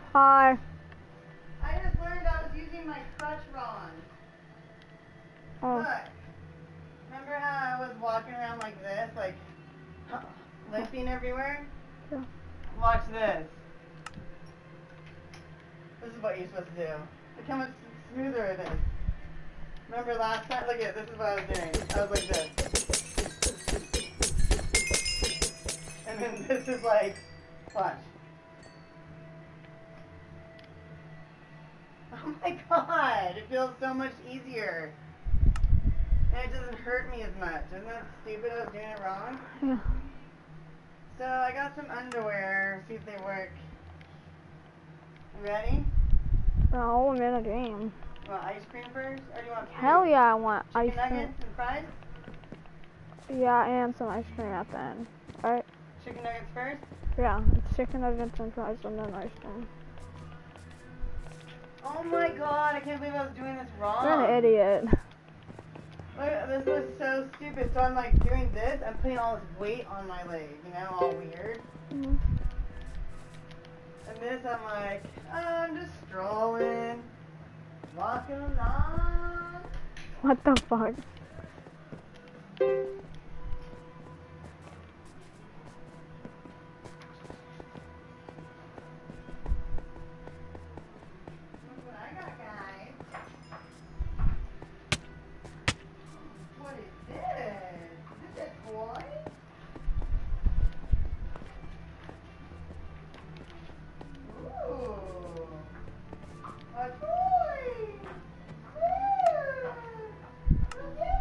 Hi. I just learned I was using my crutch wrong. Oh. Look. Remember how I was walking around like this, like limping everywhere? Yeah. Watch this. This is what you're supposed to do. Look how much smoother it is. Remember last time? Look at this is what I was doing. I was like this. And then this is like, watch. Oh my god, it feels so much easier. And it doesn't hurt me as much. Isn't that stupid? I was doing it wrong. Yeah. So I got some underwear. See if they work. You ready? No, I'm in a game. You want ice cream first? Or do you want food? Hell yeah, I want Chicken ice nuggets cream. and fries? Yeah, and some ice cream at the end. Alright? Chicken nuggets first? Yeah, it's chicken nuggets and fries and then ice cream. Oh my god, I can't believe I was doing this wrong. You're an idiot. Look, this was so stupid. So I'm like doing this, I'm putting all this weight on my leg, you know, all weird. Mm-hmm. And this I'm like, oh, I'm just strolling, walking along. What the fuck? Look what I got, guys. What is this? Is this a toy? Ooh, a toy! Look at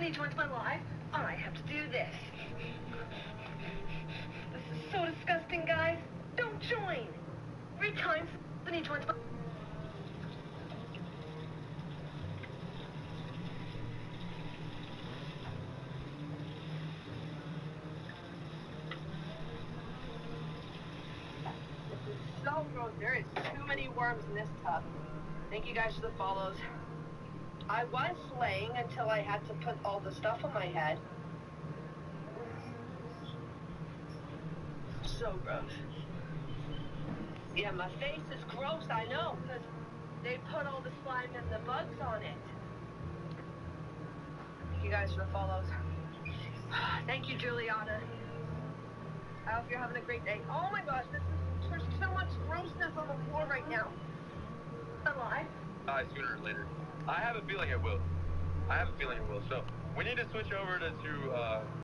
When he joins my live, I have to do this. This is so disgusting, guys. Don't join. 3 times when he joins my... So gross. There is too many worms in this tub. Thank you guys for the follows. I was slaying until I had to put all the stuff on my head. So gross. Yeah, my face is gross, I know, because they put all the slime and the bugs on it. Thank you guys for the follows. Thank you, Juliana. I hope you're having a great day. Oh my gosh, there's so much grossness on the floor right now. Alive? Sooner or later. I have a feeling it will. So we need to switch over to